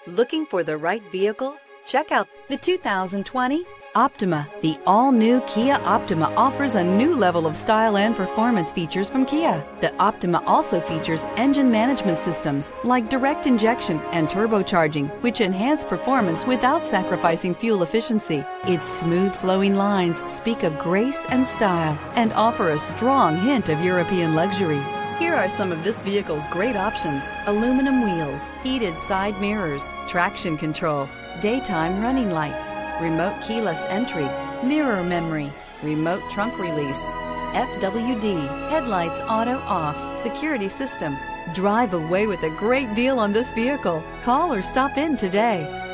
Looking for the right vehicle? Check out the 2020 Optima. The all-new Kia Optima offers a new level of style and performance features from Kia. The Optima also features engine management systems like direct injection and turbocharging, which enhance performance without sacrificing fuel efficiency. Its smooth flowing lines speak of grace and style and offer a strong hint of European luxury. Here are some of this vehicle's great options: aluminum wheels, heated side mirrors, traction control, daytime running lights, remote keyless entry, mirror memory, remote trunk release, FWD, headlights auto off, security system. Drive away with a great deal on this vehicle. Call or stop in today.